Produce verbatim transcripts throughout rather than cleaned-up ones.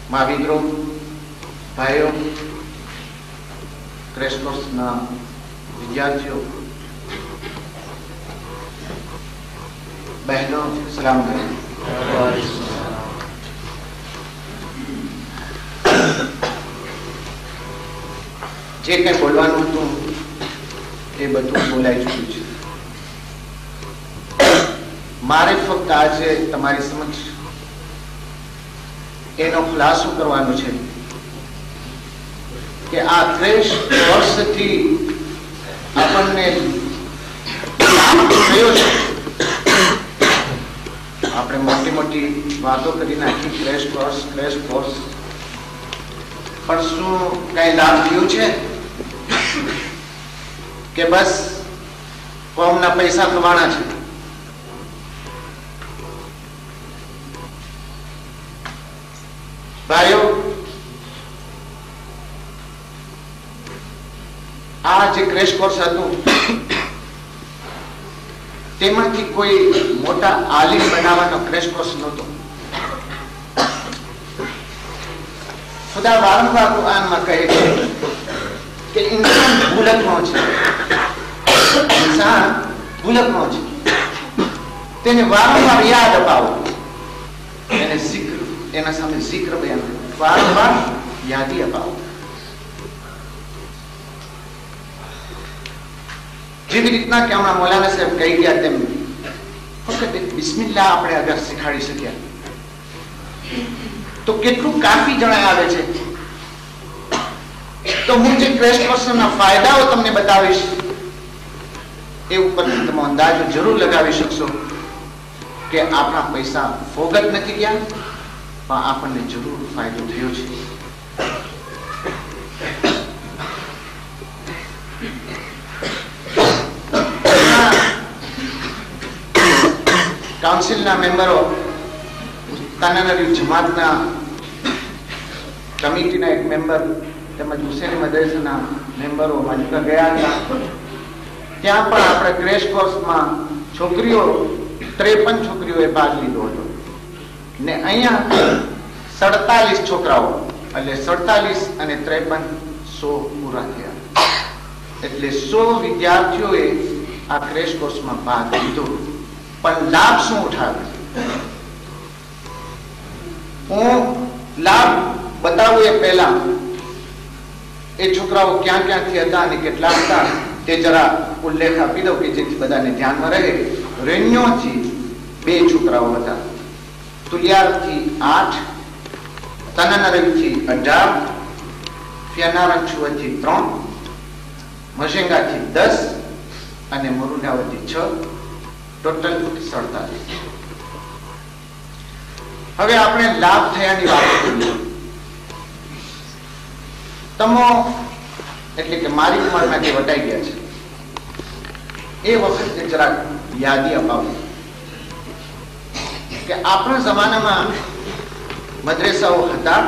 મહાવિદ્રો, ભાઈઓ, ક્રેશ કોર્સના વિદ્યાર્થીઓ, બહેનો, સલામ કરું. જે કંઈ બોલવાનું હતું એ બધું બોલાઈ ચૂક્યું છે. મારે ફક્ત આજે તમારી સમક્ષ એનો ખુલાસો કરવાનો છે કે આ ત્રીસ વર્ષથી આપણને થયો છે. આપણે મોટી મોટી વાતો કરી નાખી, ક્રેશ કોર્સ ક્રેશ કોર્સ, પણ શું કઈ લાભ થયું છે કે બસ કોમના પૈસા કમાણા છે? ભાઈઓ, આ જે ક્રેશ કોર્સ હતું તેમાંથી કોઈ મોટા આલિમ બનાવવાનો ક્રેશ કોર્સ નહોતો. ખુદા વારંવાર કુરાનમાં કહે છે કે ઇન્સાન ભૂલકનો છે, ઇન્સાન ભૂલકનો છે. તેને વારંવાર યાદ અપાવો, એને zikr, એના સામે zikr બયાન, વારંવાર યાદી અપાવો. જેવી રીતના કે હમણાં મૌલાના સાહેબ કહી ગયા તેમ ફક્ત બિસ્મિલ્લાહ આપણે અગર શીખાડી શક્યા તો કેટલું કાફી જણાય આવે છે. તો હું જે ક્રેશ કોર્સના ફાયદાઓ તમને બતાવીશ એ ઉપરથી તમે અંદાજો જરૂર લગાવી શકશો કે આપણા પૈસા ફોગટ નથી ગયા, પણ આપણને જરૂર ફાયદો થયો છે. કાઉન્સિલના મેમ્બરો, તાનાનરી જમાતના કમિટીના એક મેમ્બર તેમજ હુસેની મદરસાના મેમ્બરો માજુકા ગયા હતા. ત્યાં પણ આપણે ક્રેશ કોર્સમાં છોકરીઓ ત્રેપન છોકરીઓએ ભાગ લીધો હતો ને અહીંયા સડતાલીસ છોકરાઓ, એટલે સડતાલીસ અને ત્રેપન સો પૂરા થયા. એટલે સો વિદ્યાર્થીઓએ આ ક્રેશ કોર્સમાં ભાગ લીધો. પણ લાભ શું ઉઠાવે? હું લાભ બતાવું એ પહેલા એ છોકરાઓ ક્યાં ક્યાંથી હતા અને કેટલા હતા તે જરા ઉલ્લેખ આપી દઉં કે જેથી બધાને ધ્યાનમાં રહે. રેન્યોથી બે છોકરાઓ હતા, તુલિયારથી આઠ, તનાનરથી અઢાર, ફિયાનારંછુઅથી ત્રણ, મશેંગાથી દસ અને મરુડાવથી છ, ટોટલ સડતાલીસ. હવે આપણે લાભ થયાની વાત કરીએ. તમો એટલે કે મારી ઉંમરના જે વટાઈ ગયા છે એ વખતે જરાક યાદી અપાવું કે આપણા જમાનામાં મદ્રેસાઓ હતા.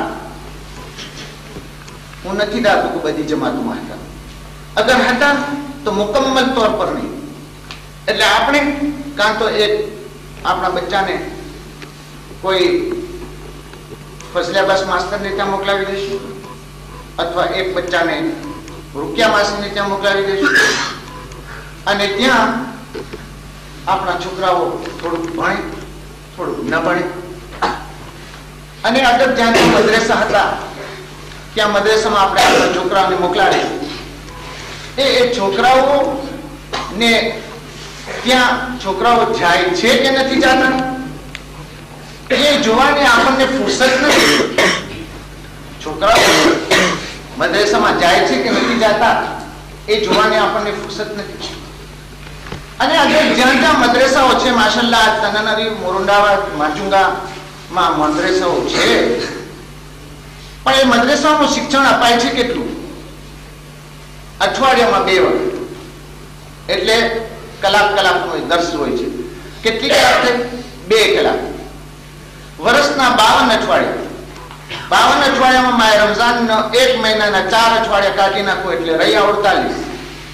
હું નથી ધારતો કે બધી જમાતોમાં હતા. અગર હતા તો મુકમ્મલ તौर પર નહીં. એટલે આપણે કાં તો એક આપણા બચ્ચાને કોઈ ફસલિયાબાસ માસ્તરને ત્યાં મોકલાવી દઈશું, અથવા એક બચ્ચાને રૂકિયા માસીને ત્યાં મોકલાવી દઈશું અને ત્યાં આપણા છોકરાઓ થોડુંક ભણે, થોડુંક ન ભણે. અને અગર જ્યાં ત્યાં મદ્રેસા હતા ત્યાં મદ્રેસામાં આપણે આપણા છોકરાઓને મોકલાવીએ. એ એ છોકરાઓ ને ત્યાં છોકરાઓ જાય છે કે નથી જતા એ જોવાની આપણને ફુરસત નથી. છોકરાઓ મદ્રેસામાં જાય છે કે નથી જતા એ જોવાની આપણને ફુરસત નથી. અને આજે જ્યાં જ્યાં મદ્રેસાઓ છે, માશાલ્લાહ, તનાનરી, મોરુંડાવાદ, માચુંગામાં મદ્રેસાઓ છે, પણ એ મદ્રેસાઓનું શિક્ષણ અપાય છે કેટલું? અઠવાડિયામાં બે વખત, એટલે કલાક કલાકનો દર્શ હોય છે. કેટલી કલાક? બે કલાક. વર્ષના બાવન અઠવાડિયા, બાવન અઠવાડિયામાં માય રમઝાન એક મહિનાના ચાર અઠવાડિયા કાઢી નાખો એટલે રહ્યા અડતાલીસ.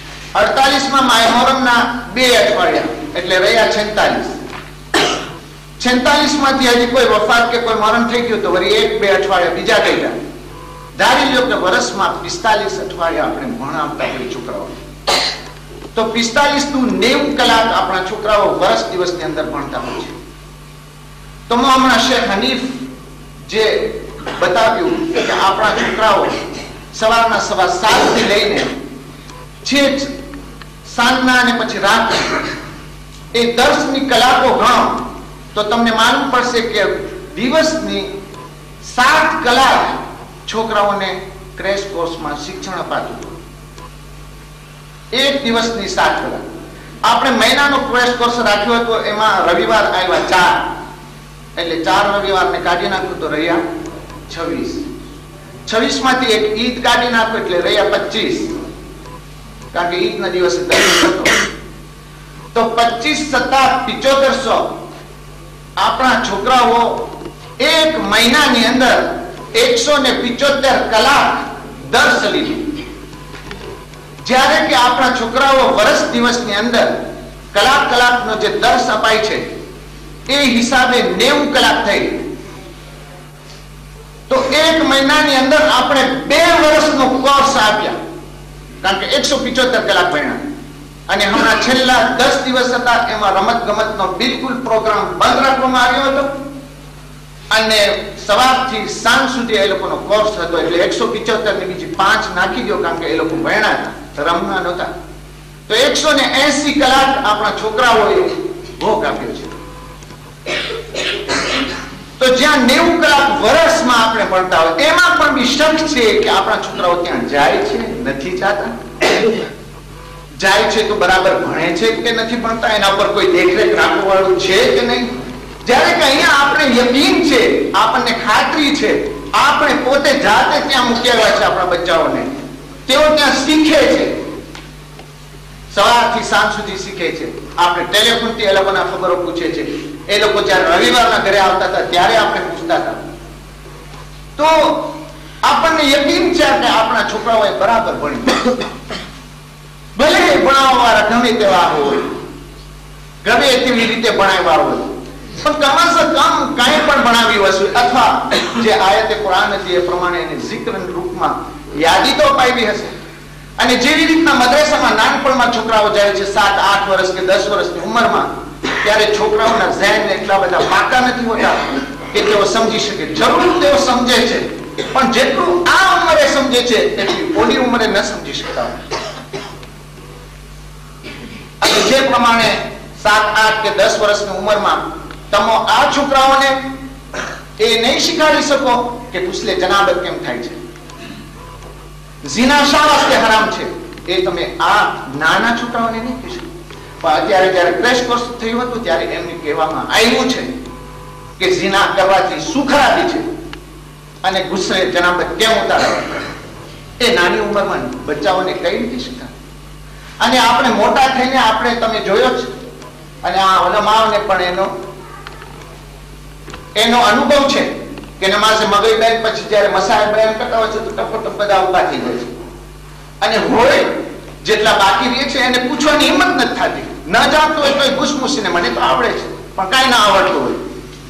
અડતાલીસ માં માય મોહરમના બે અઠવાડિયા એટલે રહ્યા છેતાલીસ. છેતાલીસ માંથી હજી કોઈ વફાત કે કોઈ મરણ થઈ ગયું તો વળી એક બે અઠવાડિયા બીજા થઈ જાય. ધારી લો કે વર્ષમાં પિસ્તાલીસ અઠવાડિયા આપણે ભણાવતા હોય છોકરાઓ, તો પિસ્તાલીસ નું નેવું કલાક આપણા છોકરાઓ વર્ષ દિવસની અંદર ભણતા હોય છે. તો હું હમણાં શેખ હનીફ જે બતાવ્યું કે આપણા છોકરાઓ સવારના સવા સાત થી લઈને છેક સાંજના અને પછી રાત એ દસની કલાકો ગણો તો તમને માલુમ પડશે કે દિવસની સાત કલાક છોકરાઓને ક્રેશ કોર્સમાં શિક્ષણ અપાતું. એક દિવસની સાત કલાક. આપણે મહિનાનો ક્રેશ કોર્સ રાખ્યો હતો, એમાં રવિવાર આવ્યા ચાર, એટલે ચાર રવિવારને કાઢી નાખ્યું તો રહ્યા છવ્વીસ. છવ્વીસ માંથી એક ઈદ કાઢી નાખો એટલે રહ્યા પચીસ, કારણ કે ઈદ ના દિવસે તો પચીસ સત્તા પિચોતેરસો આપણા છોકરાઓ એક મહિનાની અંદર એકસો ને પિચોતેર કલાક દર્શ લીધી. જ્યારે કે આપણા છોકરાઓ વર્ષ દિવસની અંદર કલાક કલાકનો જે દર્શ અપાય છે એ હિસાબે નેવું કલાક થઈ. તો એક મહિનાની અંદર આપણે બે વર્ષનો કોર્સ આપ્યા, કારણ કે એકસો પિચોતેર કલાક ભણ્યા. અને હમણાં છેલ્લા દસ દિવસ હતા એમાં રમત ગમતનો બિલકુલ પ્રોગ્રામ બંધ રાખવામાં આવ્યો હતો અને સવારથી સાંજ સુધી એ લોકોનો કોર્સ હતો, એટલે એકસો પિચોતેર ની બીજી પાંચ નાખી દો, કારણ કે એ લોકો ભણ્યા હતા, રમવા નહોતા. તો એકસો ને એસી કલાક આપણા છોકરાઓએ ભોગ આપ્યો છે. તો જ્યાં નેવું કલાક વર્ષમાં આપણે ભણતા હોય, એમાં પણ બી શક છે કે આપણા છોકરાઓ ત્યાં જાય છે, નથી જતા. જાય છે તો બરાબર ભણે છે કે નથી ભણતા, એના પર કોઈ દેખરેખ રાખવા વાળું છે કે નહીં. જ્યારે કે અહીંયા આપણે યકીન છે, આપણને ખાતરી છે, આપણે પોતે જાતે ત્યાં મૂકેલા છે આપણા બચ્ચાઓને, તેઓ ત્યાં શીખે છે, સવારથી સાંજ સુધી શીખે છે. આપણે ટેલિફોનથી એ લોકોના ખબરો પૂછે છે. એ લોકો જ્યારે રવિવારના ઘરે આવતા હતા ત્યારે આપણે પૂછતા હતા. તો આપણને યકીન છે કે આપણા છોકરાઓએ બરાબર ભણ્યું. ભલે ભણાવવા વાળા ગમે તેવા હોય, ગમે તેવી રીતે ભણાવ્યા હોય, પણ કમસે કમ કઈ પણ ભણાવી હશે, અથવા જે આયતે કુરાન હતી એ પ્રમાણે એને zikr રૂપમાં યાદી તો અપાવી હશે. અને જેવી રીતના મદ્રસામાં નાનપણમાં છોકરાઓ જાય છે સાત આઠ વર્ષ કે દસ વર્ષની ઉંમરમાં, ત્યારે છોકરાઓના ઝહેન એટલા બધા પાકા નથી હોતા કે તેઓ સમજી શકે. જરૂર તેઓ સમજે છે, પણ જેટલું આ ઉંમરે સમજે છે એટલી ઓલી ઉંમરે ન સમજી શકતા. અને જે પ્રમાણે સાત આઠ કે દસ વર્ષની ઉંમરમાં તમે આ છોકરાઓને એ નહીં શીખવાડી શકો કે પુછલે જનાબત કેમ થાય છે, ઝિના શા વાસ્તે હરામ છે, એ તમે આ નાના છોકરાઓને નહીં કહી શકો. પણ અત્યારે જયારે ક્રેશ કોર્સ થયું હતું ત્યારે એમને કહેવામાં આવ્યું છે કે ઝિના કરવાથી શું ખરાબી છે અને ગુસ્સે જનાબત કેમ ઉતારવા. એ નાની ઉંમરમાં બચ્ચાઓને કઈ રીતે શીખવા. અને આપણે મોટા થઈને આપણે તમે જોયો છે, અને આ ઉલમાઓને પણ એનો એનો અનુભવ છે કે નમાઝે મગરી બેન પછી જ્યારે મસાઈલ બયાન કરતા હોય છે તો ટપો ટપ બધા ઉભા થઈ જાય છે, અને હોય જેટલા બાકી રહે છે એને પૂછવાની હિંમત નથી થતી. ન જાણતો હોય તો ઘૂસમૂસીને મને તો આવડે છે, પણ કાંઈ ના આવડતું હોય.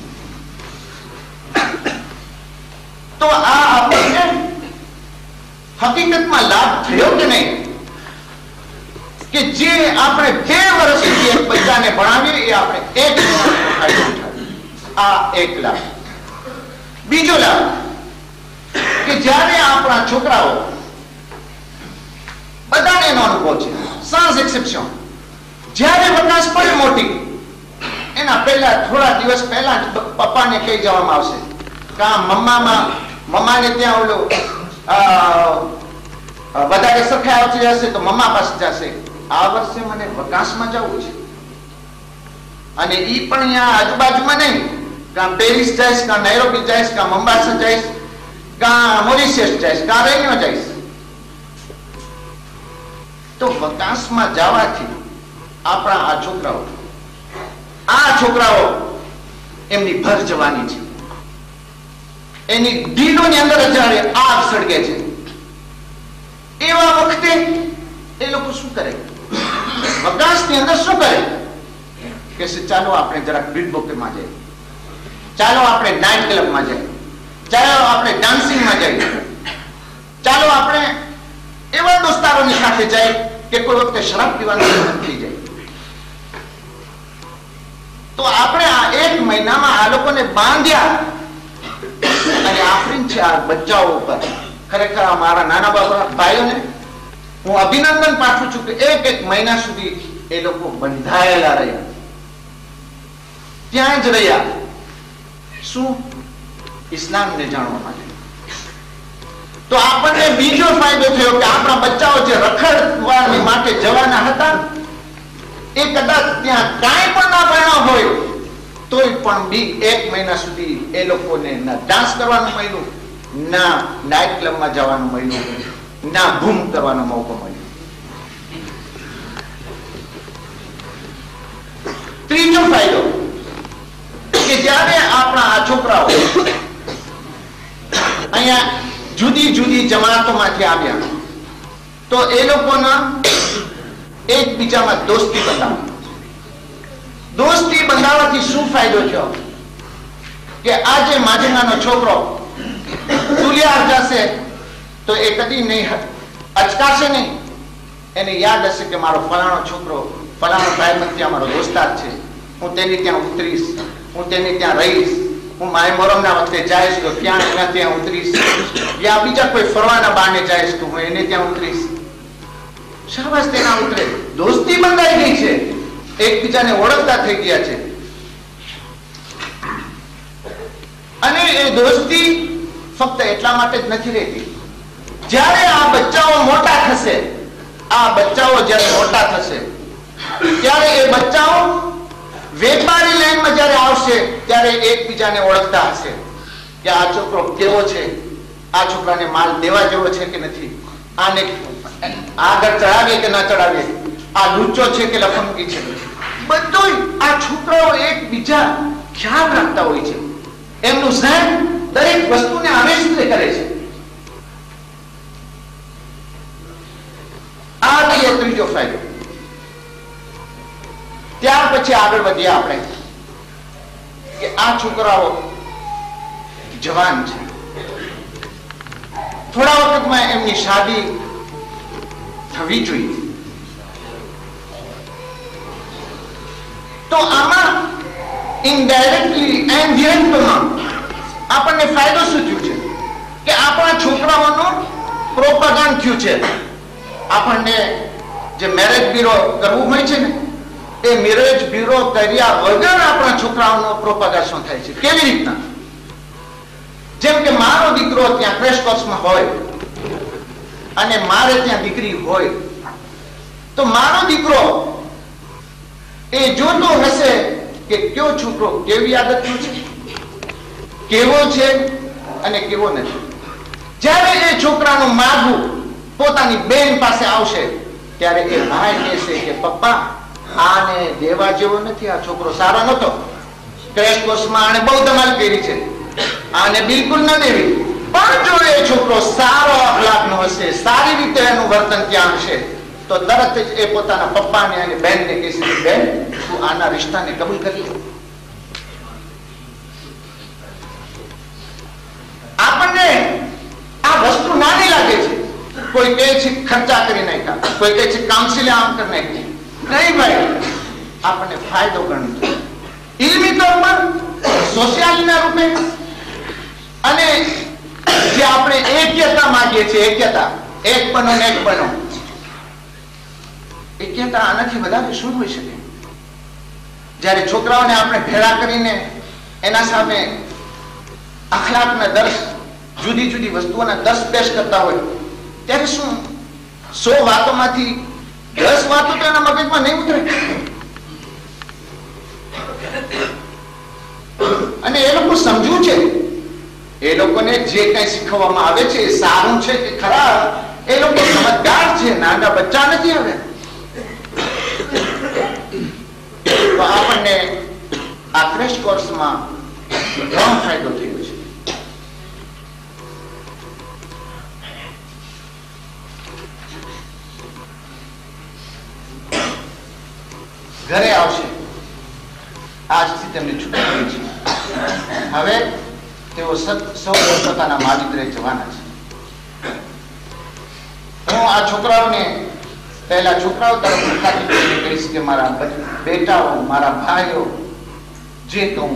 તો આ આપણને હકીકતમાં લાભ થયો કે નહીં, કે જે આપણે બે વર્ષ સુધી એક બચ્ચાને ભણાવીએ એ આપણે એક આ એક લાભ. બીજો લાભ કે જ્યારે આપણા છોકરાઓ, બધાને એનો અનુભવ છે, sans exception, જ્યારે વકાશ પડે મોટી એના પહેલા થોડા દિવસ પહેલા પપ્પાને કહી જવામાં આવશે કે આ મમ્મામાં મમ્માને ત્યાં ઓલો વધારે સરખા આવતી હશે તો મમ્મા પાસે જશે. આ વર્ષે મને વકાશમાં જવું છે, અને ઈ પણ અહીંયા આજુબાજુમાં નહીં, કાં પેરિસ જઈશ, કાં નૈરોબી જઈશ, કાં મોમ્બાસા જઈશ, કાં મોરિશિયસ જઈશ, કાં રેન્યો જઈશ. તો વકાશમાં જવાથી આપણા આ છોકરાઓ આ છોકરાઓ એમની ભર જવાની છે, એની દિલોની અંદર જ્યારે આગ સળગે છે. એવા વખતે એ લોકો શું કરે, વકાશની અંદર શું કરે કે ચાલો આપણે જરાક બિલ્ડ બોકરમાં જઈએ, ચાલો આપણે નાઇટ ક્લબમાં જઈએ, ચાલો આપણે ડાન્સિંગમાં જઈએ, ચાલો આપણે એવા દોસ્તારોની સાથે જઈએ કે કોઈ વખતે શરાબ પીવાનું મન થઈ જાય. તો આપણે આ એક મહિનામાં આ લોકોને બાંધ્યા અને આફરીન છે આ બચ્ચાઓ ઉપર. ખરેખર આ મારા નાના બાબા ભાઈઓને હું અભિનંદન પાઠવું છું કે એક એક મહિના સુધી એ લોકો બંધાયેલા રહ્યા, ત્યાં જ રહ્યા. શું? ઇસ્લામને જાણવા માટે. તો આપણને બીજો ફાયદો થયો કે આપણા બચ્ચાઓ જે રખડવા માટે જવાના હતા એ કદાચ ત્યાં કાંઈ પણ ના ભણ્યા હોય તોય પણ બી એક મહિના સુધી એ લોકોને ના ડાન્સ કરવાનું મળ્યું, ના નાઇટ ક્લબમાં જવાનું મળ્યું, ના બૂમ કરવાનો મોકો મળ્યો. ત્રીજો ફાયદો કે જ્યારે આપણા આ છોકરાઓ અહીંયા જુદી જુદી જમાતોમાંથી આવ્યા તો એ લોકોના એકબીજામાં દોસ્તી બંધાવી. દોસ્તી બંધાવવાથી શું ફાયદો થયો કે આજે માજંગાનો છોકરો તુલિયાર જશે તો એ કદી નહીં અચકાશે નહીં. એને યાદ હશે કે મારો ફલાણો છોકરો ફલાણો ભાઈબંધી અમારો દોસ્તાર છે, હું તેની ત્યાં ઉતરીશ, હું તેની ત્યાં રહીશ, હું માય મોરમના વખતે જઈશ તો ત્યાં એના ત્યાં ઉતરીશ, યા બીજા કોઈ ફરવાના બાને જઈશ તો હું એને ત્યાં ઉતરીશ. શાબાશ, તેના ઉતરે. દોસ્તી બંધાઈ ગઈ છે, એકબીજાને ઓળખતા થઈ ગયા છે. અને એ દોસ્તી ફક્ત એટલા માટે જ નથી રહેતી. જ્યારે આ બચ્ચાઓ મોટા થશે, આ બચ્ચાઓ જ્યારે મોટા થશે ત્યારે એ બચ્ચાઓ વેપારી લાઈનમાં જ્યારે આવશે ત્યારે એકબીજાને ઓળખતા હશે કે આ છોકરો કેવો છે, આ છોકરાને માલ દેવા જેવો છે કે નથી, આને આગળ ચડાવીએ કે ના ચડાવીએ, આ લૂચો છે કે લફંગી છે. બધું આ છોકરાઓ એકબીજા ખ્યાલ રાખતા હોય છે. એમનું સહન દરેક વસ્તુને આવેશથી કરે છે. આ થયો ત્રીજો ફાયદો. ત્યાર પછી આગળ વધીએ આપણે કે આ છોકરાઓ જવાન છે, થોડા વખતમાં એમની શાદી થવી જોઈએ. તો આમાં ઇનડાયરેક્ટલી એન્ડ ડિરેક્ટમાં આપણને ફાયદો શું થયો છે કે આપણા છોકરાઓનું પ્રોપેગેન્ડા થયું છે. આપણને જે મેરેજ બ્યુરો કરવું હોય છે ને એ મેરેજ બ્યુરો કર્યા વગર આપણા છોકરાઓનો પ્રોપેગેન્ડા થાય છે. કેવી રીતના? જેમ કે મારો દીકરો ત્યાં ક્રેશ કોર્સમાં હોય અને મારે ત્યાં દીકરી હોય તો મારો દીકરો એ જોતો હશે કે કયો છોકરો કેવી આદતનો છે, કેવો છે અને કેવો નથી. જ્યારે એ છોકરાનું માગું પોતાની બેન પાસે આવશે ત્યારે એ ભાઈ કહેશે કે પપ્પા આને દેવા જેવો નથી, આ છોકરો સારો નતો, ક્રેશ કોર્સમાં આને બહુ ધમાલ કરી છે, આને બિલકુલ ન દેવી. પણ જો એ છોકરો સારો અખલાકનો હશે, સારી રીતે એનું વર્તન ત્યાં હશે તો તરત જ એ પોતાના પપ્પાને અને બહેનને કહેશે બેન તું આના રિશ્તાને કબૂલ કરી લે. આપણને આ વસ્તુ નાની લાગે છે. કોઈ કહે છે ખર્ચા કરી નાખ્યા, કોઈ કહે છે કાઉન્સિલ આમ કરી નાખી. નહીં ભાઈ, આપણને ફાયદો ગણતો ઇલ્મી તौर पर સોશિયાલિટીના રૂપે અને જે આપણે એક્યતા માંગીએ છીએ, એક્યતા, એક બનો ને એક બનો, એક્યતા આનાથી વધારે શું હોઈ શકે? જ્યારે છોકરાઓને આપણે ભેળા કરીને એના સામે અખલાકના દર્શ, જુદી જુદી વસ્તુઓના દર્શ પેશ કરતા હોય ત્યારે શું સો વાતોમાંથી દસ વાતો તો એના મગજમાં નહીં ઉતરે. અને એ લોકો સમજવું છે, એ લોકોને જે કઈ શીખવવામાં આવે છે એ સારું છે કે ખરાબ, એ લોકો સમજદાર છે, નાના બચ્ચા નથી. હવે તો આપણને આ ક્રેશ કોર્સમાં ઘણો ફાયદો થયો છે. ઘરે આવશે, આજથી તેમને છૂટી છે. હવે તેઓ સૌ પોતાના માલિકરે જવાના છે. હું આ છોકરાઓને પહેલા છોકરાઓ તરફ ખાતરી કહીશ કે મારા બેટાઓ, મારા ભાઈઓ, જે કહું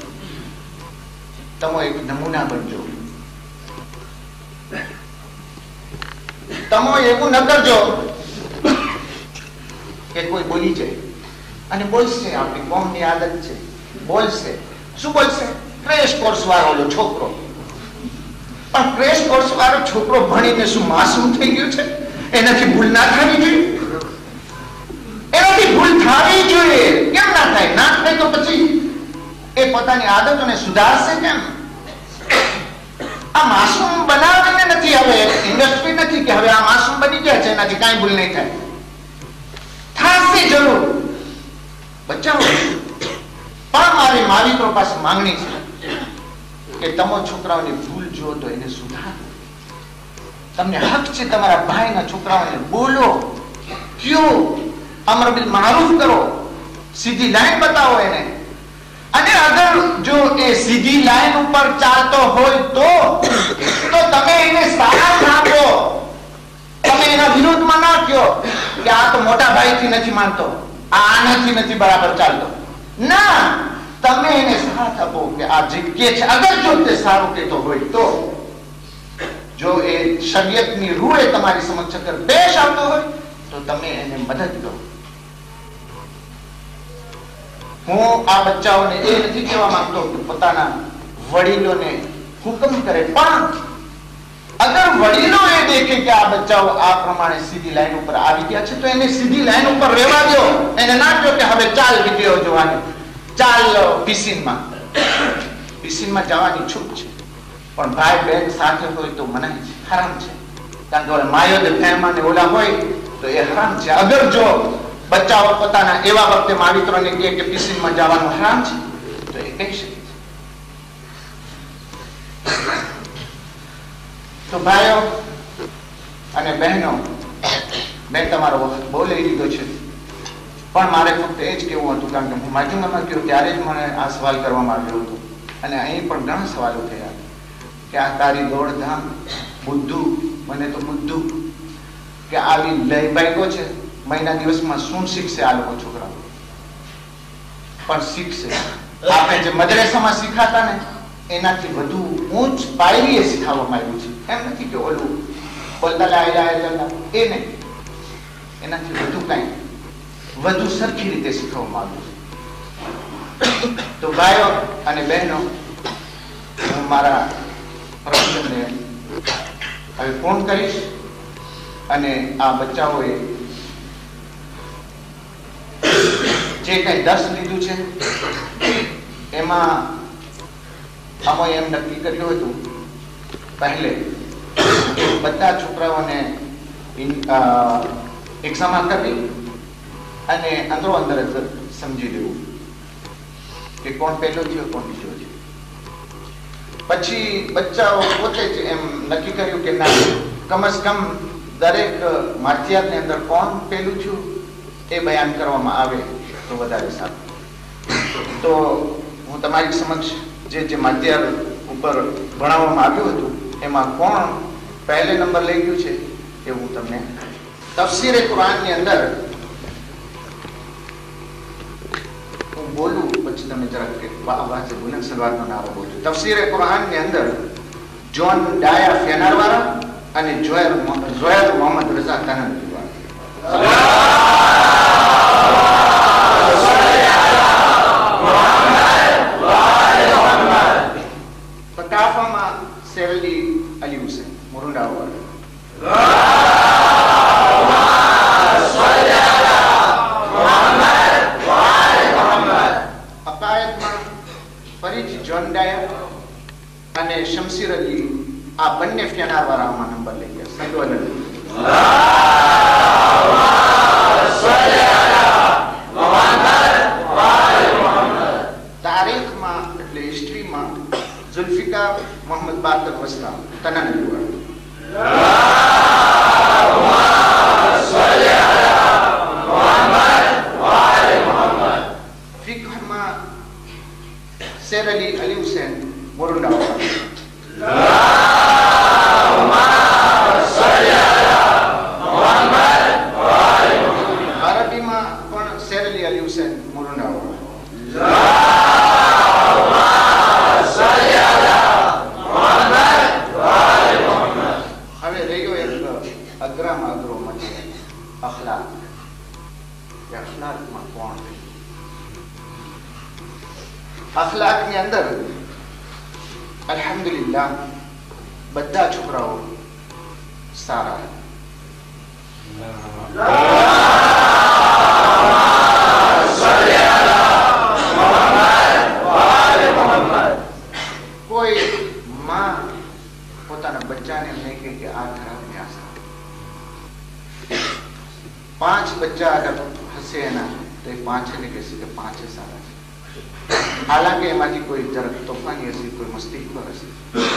તમે એક નમૂના બનજો. તમે એવું ન કરજો કે કોઈ બોલી જાય અને બોલશે. આપણી કોમની આદત છે, બોલશે. શું બોલશે? ક્રેશ કોર્સ વાળો છોકરો. પણ ક્રેશ કોર્સ વાળો છોકરો ભણીને શું માસૂમ થઈ ગયું છે? એનાથી ભૂલ ના થવી જોઈએ. એનાથી ભૂલ થવી જોઈએ. કેમ ના થાય? ના થાય તો પછી એ પોતાની આદતોને સુધારશે કેમ? આ માસૂમ બનાવીને નથી. હવે ઇન્ડસ્ટ્રી નથી કે હવે આ માસૂમ બની ગયા છે, એનાથી કાંઈ ભૂલ નહીં થાય. થશે જરૂર બચાવો. પણ મારી માલિકો પાસે માંગણી છે કે તમે છોકરાઓની ભૂલ જુઓ તો એને સુધારો. તમને હક છે તમારા ભાઈના છોકરાઓને બોલો, કયો, અમર બિલ મારૂફ કરો, સીધી લાઈન બતાવો એને. અને અગર જો એ સીધી લાઈન ઉપર ચાલતો હોય તો તો તમે એને સાથ આપો. તમે એના વિરોધમાં ના કહો કે આ તો મોટા ભાઈથી નથી માનતો, આ આનાથી નથી બરાબર ચાલતો. ના, તમે એને સાથ આપો કે આ જે કે છે, અગર જો તે સારું કહેતો હોય તો, જો એ શરીયતની રૂએ તમારી સમક્ષ અગર પેશ આવતો હોય તો તમે એને મદદ કરો. હું આ બચ્ચાઓને એ નથી કહેવા માંગતો કે પોતાના વડીલોને હુકમ કરે, પણ અગર વડીલો એ દેખે કે આ બચ્ચાઓ આ પ્રમાણે સીધી લાઈન ઉપર આવી ગયા છે તો એને સીધી લાઈન ઉપર રહેવા દો. એને ના કહો કે હવે ચાલ વિડીયો જોવાની, ચાલ પિસિનમાં. પિસિનમાં જવાની છૂટ છે, પણ ભાઈ બહેન સાથે હોય તો મનાય છે, હરામ છે. કારણ કે માયો ને ફેમાં ને ઓલા હોય તો એ હરામ છે. અગર જો બચ્ચાઓ પોતાના એવા વખતે માવિત્રોને કહે કે પિસિનમાં જવાનું હરામ છે તો એ કહી શકે. તો ભાઈઓ અને બહેનો, મેં તમારો વખત બહુ લઈ લીધો છે, પણ મારે ફક્ત એ જ કહેવું હતું. કારણ કે હું માધ્યમમાં કહ્યું ત્યારે જ મને આ સવાલ કરવામાં આવ્યો હતો અને અહીં પણ ઘણા સવાલો થયા કે આ તારી દોડધામ બુદ્ધુ, મને તો બુદ્ધુ કે આવી લય બાઈકો છે, મહિના દિવસમાં શું શીખશે આ લોકો છોકરાઓ? પણ શીખશે. આપણે જે મદ્રેસામાં શીખાતા ને એનાથી વધુ ઊંચ પાયરીએ શીખવવામાં આવ્યું છે. એમ નથી કે ઓલું બોલતા લા ઇલાહા ઇલ્લલ્લાહ એ નહીં, એનાથી વધુ કઈ વધુ સરખી રીતે શીખવવામાં આવ્યું છે. તો ભાઈઓ અને બહેનો, હું મારા પ્રવચનને હવે પૂર્ણ કરીશ અને આ બચ્ચાઓએ જે કઈ દસ લીધું છે એમાં અમે એમ નક્કી કર્યું હતું પહેલે બધા છોકરાઓને એક્ઝામ કરવી અને અંદરો અંદર જ સમજી લેવું કે કોણ પહેલો થયો કોણ બીજો છે. પછી બચ્ચાઓ પોતે જ એમ નક્કી કર્યું કે ના, કમસ કમ દરેક માધ્યાની અંદર કોણ પહેલું થયું એ બયાન કરવામાં આવે તો વધારે સારું. તો હું તમારી સમક્ષ જે જે માધ્યાર ઉપર ભણાવવામાં આવ્યું હતું એમાં કોણ પહેલે નંબર લઈ ગયું છે એ હું તમને તફસીરે કુરાનની અંદર હું બોલું, પછી તમે જરાક વાહ છે બુલંદ સલવાતનો નારો બોલજો. તફસીરે કુરાનની અંદર જોન ડાયા ફેનારવાળા અને જોયર જોયર મોહમ્મદ રઝા કાનંદી કાફામાં શેરલી અલી હુસૈન મુરુંડાવાળા, અકાયદમાં ફરીથી જોન ડાયા અને શમશીર અલી, આ બંને ફેનારવાળામાં નંબર લઈ ગયા. સંગવલ અલી તારીખમાં એટલે હિસ્ટ્રીમાં ઝુલ્ફિકાર મોહમ્મદ બાકર વસલા તનાનીવાળા, ફિકહમાં शेर अली अली हुसैन मोरुंडा અરબીમાં પણ શેર અલી અલી હુસૈન મોરુંડા હવે રહ્યો એક અગ્રામાં અગ્રો માટે અખલાક. અખલાકમાં કોણ? અખલાકની અંદર અલ્હમ્દુલિલ્લાહ બધા છોકરાઓ સારા. કોઈ માં પોતાના બચ્ચાને નહીં કહે કે આ ખરાબ ન્યાસ. પાંચ બચ્ચા અગર હશે એના તો એ પાંચે ને કહેશે કે પાંચે સારા છે. હાલાંકि એમાંથી કોઈ જરાક તોફાની હશે, કોઈ મસ્તીખોર હશે.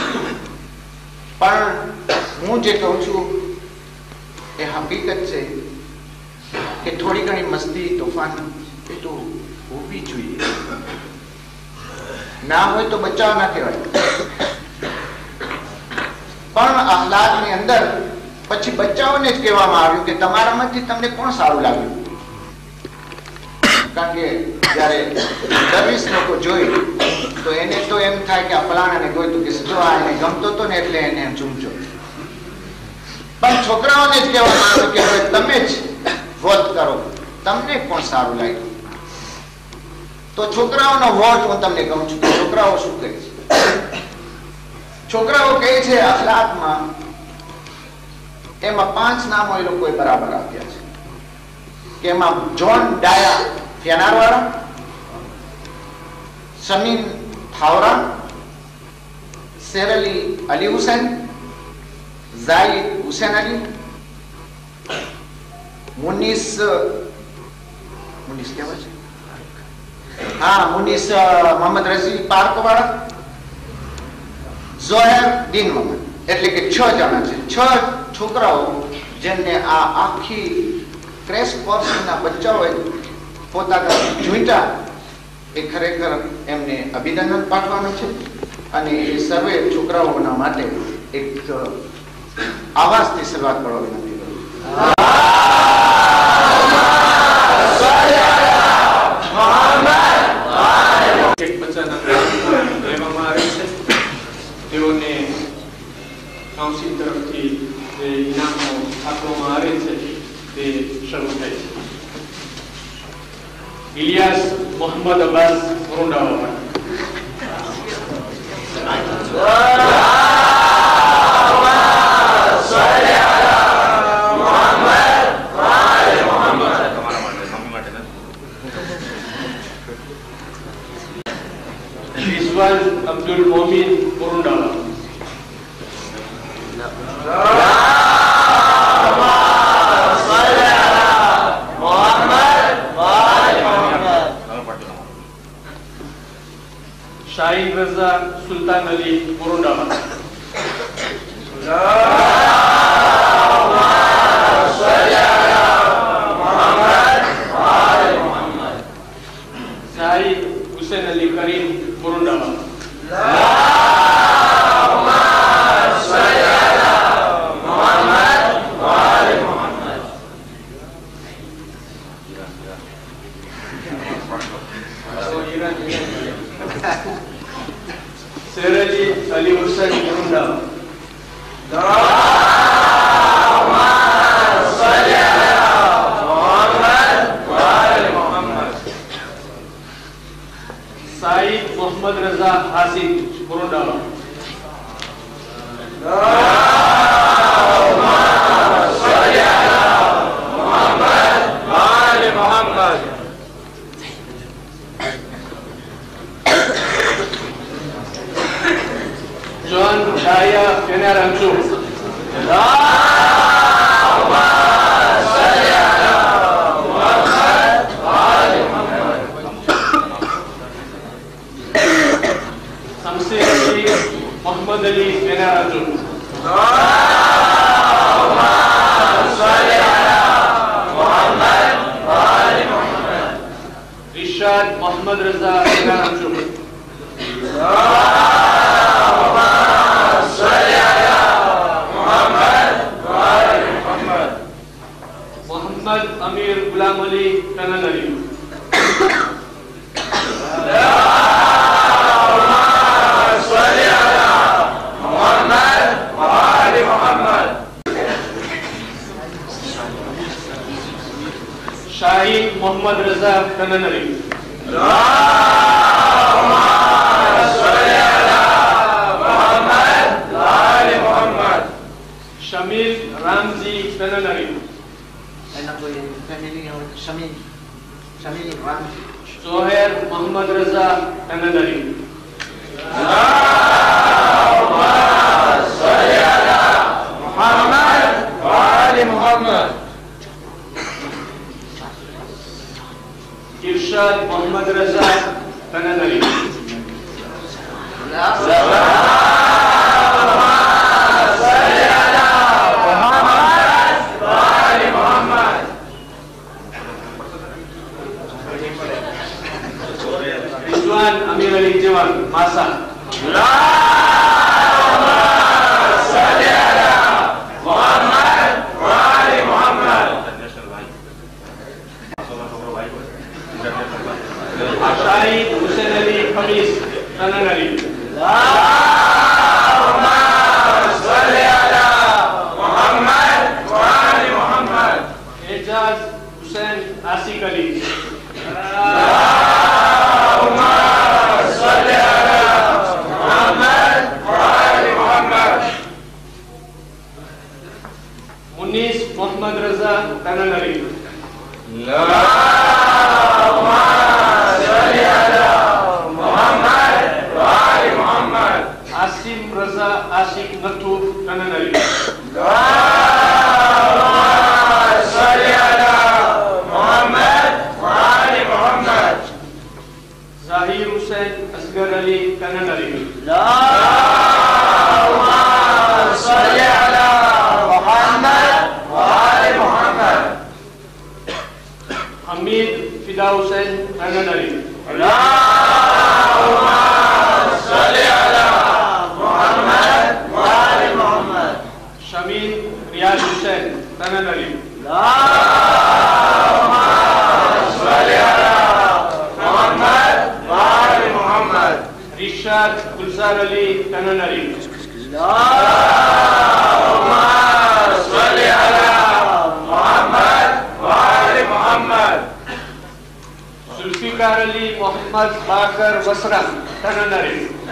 પણ હું જે કહું છું એ હકીકત છે કે થોડી ઘણી મસ્તી તોફાન એ તો હોવી જોઈએ. ના હોય તો બચાવ ના કહેવાય. પણ અખલાકની અંદર પછી બચ્ચાઓને જ કહેવામાં આવ્યું કે તમારામાંથી તમને કોણ સારું લાગ્યું. કારણ કે જયારે દરવીશ લોકો જોઈ તો એને તો એમ થાય કે આ ફલાણાને ગોઈતું કે જો આ એને ગમતો હતો ને એટલે એને ચૂમજો. પણ છોકરાઓને જ કહેવામાં આવ્યું કે હવે તમે જ વોટ કરો, તમને કોણ સારું લાગ્યું. તો છોકરાઓનો વોટ હું તમને કહું છું કે છોકરાઓ શું કહે છે. છોકરાઓ કહે છે અખલાકમાં એમાં પાંચ નામો એ લોકોએ બરાબર આપ્યા છે કે એમાં જોન ડાયા ફેનારવાળા, સમીન થાવરા, શેર અલી અલી હુસૈન, જાહિદ હુસૈન અલી, મુનીસ મુનીસ કેવા છે હા મુનીસ મોહમ્મદ રઝી પાર્કવાળા, ઝોહેર દીન મોહમ્મદ. એટલે કે છ જણા છે. છ છોકરાઓ જેમને આ આખી ક્રેશ કોર્સના બચ્ચાઓએ પોતાના જોઈતા એ ખરેખર એમને અભિનંદન પાઠવવાનું છે. અને એ સર્વે છોકરાઓના માટે એક આવાજથી શરૂઆત કરવા વિનંતી કરું. એક બચ્ચાના લેવામાં આવે છે. તેઓને કાઉન્સિલ તરફથી જે ઇનામો આપવામાં આવે છે તે શરૂ થાય છે. ઇલિયાસ મોહમ્મદ અબ્બાસ મોરુંડાવાળા. રિઝવાન અબ્દુલ મોમીન મોરુંડાવાળા. शाहीन रजा सुल्तान अली मोरुंडावाला. शाहिद हुसैन अली करीम मोरुंडावाला. शेर अली अली हुसैन मोरुंडावाला. साइद मोहम्मद रजा हासिन मोरुंडावाला. जॉन डाया फेनारांचो. शमशेर अली मोहम्मद अली फेनारांचो. रिशाद मोहम्मद रजा फेनारांचो. Tananari. Shamil Ramzi Tananari. એના કોઈ ફેમિલી હોય Shamil Shamil Ram Zohair Muhammad Raza Tananari. Muhammad wa ali Muhammad. Irshad Muhammad Raza Tananari. Rizwan Amir Ali Jawan Masa. Ashari Hussein Ali Khamis Tananari. Ejaz Hussein Asik Ali. Munis Muhammad Raza Tananari. Asim Raza Ashik Natu Tananari. Zahir Hussain Asgar Ali Tananari. Hamid Fida Hussain Tananari. Shamil Riyad Hussain Tananari. Rishad Gulzar Ali Tananari. Zulfikar Ali Muhammad Bakar Wasra Tananari.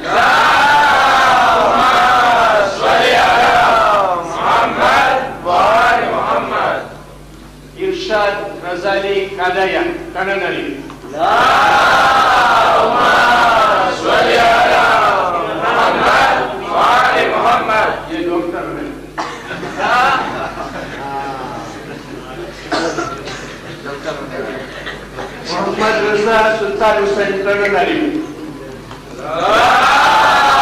Irshad Razali Kadaya Tananari. ये doctor है मोहम्मद रजा सुल्तान Hussain Tananari.